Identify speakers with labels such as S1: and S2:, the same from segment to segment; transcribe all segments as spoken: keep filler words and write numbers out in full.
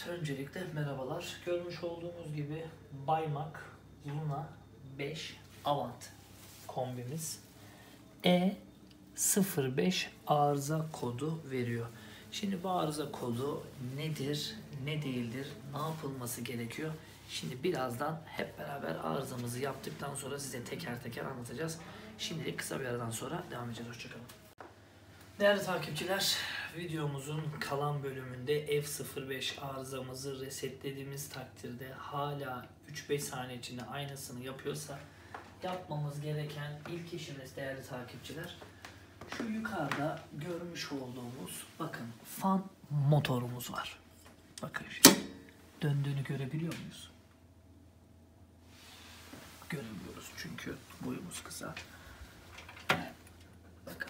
S1: öncelikle merhabalar. Görmüş olduğunuz gibi Baymak Luna beş Avant kombimiz E sıfır beş arıza kodu veriyor. Şimdi bu arıza kodu nedir, ne değildir, ne yapılması gerekiyor? Şimdi birazdan hep beraber arızamızı yaptıktan sonra size teker teker anlatacağız. Şimdilik kısa bir aradan sonra devam edeceğiz. Hoşçakalın. Değerli takipçiler, videomuzun kalan bölümünde F sıfır beş arızamızı resetlediğimiz takdirde hala üç beş saniye içinde aynısını yapıyorsa yapmamız gereken ilk işimiz değerli takipçiler, şu yukarıda görmüş olduğumuz bakın fan motorumuz var. Bakın şimdi döndüğünü görebiliyor muyuz? Göremiyoruz çünkü boyumuz kısa. Bakın.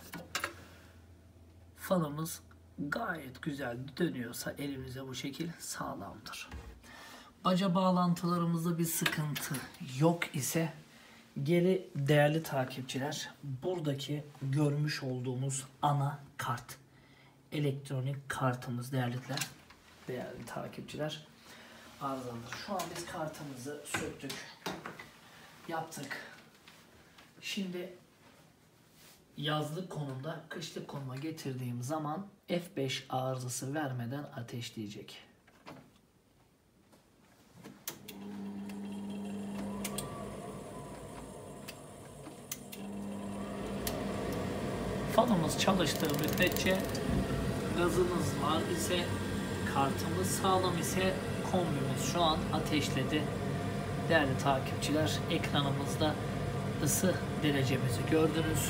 S1: Fanımız gayet güzel dönüyorsa elimize bu şekil sağlamdır. Baca bağlantılarımızda bir sıkıntı yok ise geri değerli takipçiler, buradaki görmüş olduğumuz ana kart, elektronik kartımız değerliler, değerli takipçiler arızalıdır. Şu an biz kartımızı söktük, yaptık. Şimdi yazlık konumda kışlık konuma getirdiğim zaman F beş arızası vermeden ateşleyecek. Fanımız çalıştığı müddetçe, gazımız var ise, kartımız sağlam ise kombimiz şu an ateşledi. Değerli takipçiler, ekranımızda ısı derecemizi gördünüz.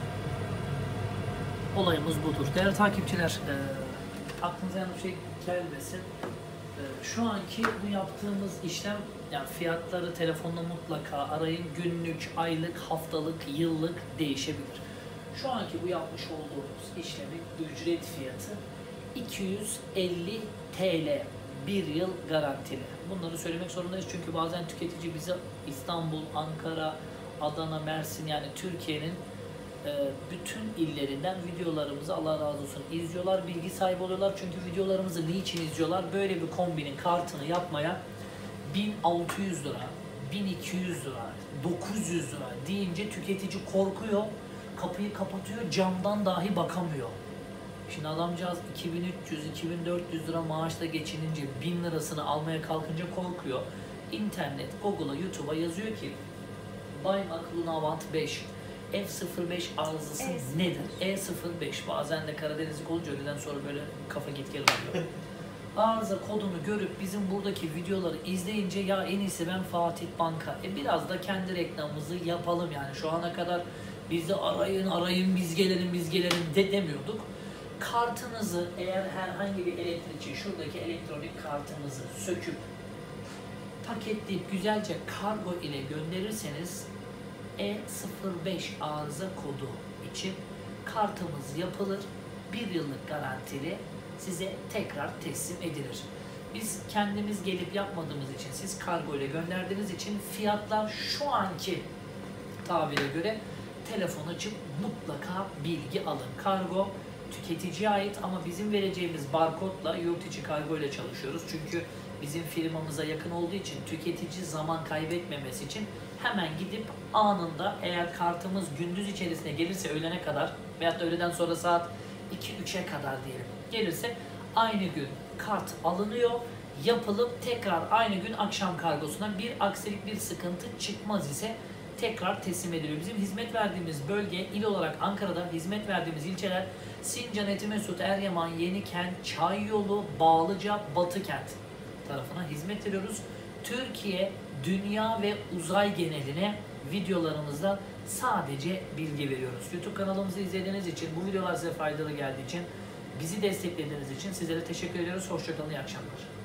S1: Olayımız budur. Değerli takipçiler, e, aklınıza yanlış bir şey gelmesin. E, şu anki bu yaptığımız işlem, yani fiyatları telefonla mutlaka arayın. Günlük, aylık, haftalık, yıllık değişebilir. Şu anki bu yapmış olduğumuz işlemin ücret fiyatı iki yüz elli TL. Bir yıl garantili. Bunları söylemek zorundayız çünkü bazen tüketici bize İstanbul, Ankara, Adana, Mersin, yani Türkiye'nin bütün illerinden videolarımızı Allah razı olsun izliyorlar, bilgi sahibi oluyorlar. Çünkü videolarımızı niçin izliyorlar? Böyle bir kombinin kartını yapmaya bin altı yüz lira, bin iki yüz lira, dokuz yüz lira deyince tüketici korkuyor, kapıyı kapatıyor, camdan dahi bakamıyor. Şimdi adamcağız iki bin üç yüz iki bin dört yüz lira maaşla geçinince bin lirasını almaya kalkınca korkuyor. İnternet, Google'a, YouTube'a yazıyor ki Baymak Luna Avant beş F sıfır beş arızası e nedir? E sıfır beş. Bazen de Karadenizlik olunca öğleden sonra böyle kafa git gel oluyor. Arıza kodunu görüp bizim buradaki videoları izleyince ya en iyisi ben Fatih Banka. E biraz da kendi reklamımızı yapalım yani. Şu ana kadar bizi arayın arayın biz gelelim biz gelelim de demiyorduk. Kartınızı eğer herhangi bir elektrikçi şuradaki elektronik kartınızı söküp paketleyip güzelce kargo ile gönderirseniz E sıfır beş arıza kodu için kartımız yapılır, bir yıllık garantili size tekrar teslim edilir. Biz kendimiz gelip yapmadığımız için, siz kargo ile gönderdiğiniz için fiyatlar şu anki tabire göre telefon açıp mutlaka bilgi alın. Kargo tüketiciye ait ama bizim vereceğimiz barkodla yurt içi kargo ile çalışıyoruz. Çünkü bizim firmamıza yakın olduğu için tüketici zaman kaybetmemesi için hemen gidip anında, eğer kartımız gündüz içerisinde gelirse öğlene kadar veyahut da öğleden sonra saat iki üçe kadar diyelim gelirse aynı gün kart alınıyor, yapılıp tekrar aynı gün akşam kargosuna bir aksilik bir sıkıntı çıkmaz ise tekrar teslim ediliyor. Bizim hizmet verdiğimiz bölge il olarak Ankara'da, hizmet verdiğimiz ilçeler Sincan, Etimesgut, Eryaman, Yenikent, Çayyolu, Bağlıca, Batıkent tarafına hizmet veriyoruz. Türkiye, dünya ve uzay geneline videolarımızda sadece bilgi veriyoruz. YouTube kanalımızı izlediğiniz için, bu videolar size faydalı geldiği için, bizi desteklediğiniz için sizlere teşekkür ediyoruz. Hoşçakalın, iyi akşamlar.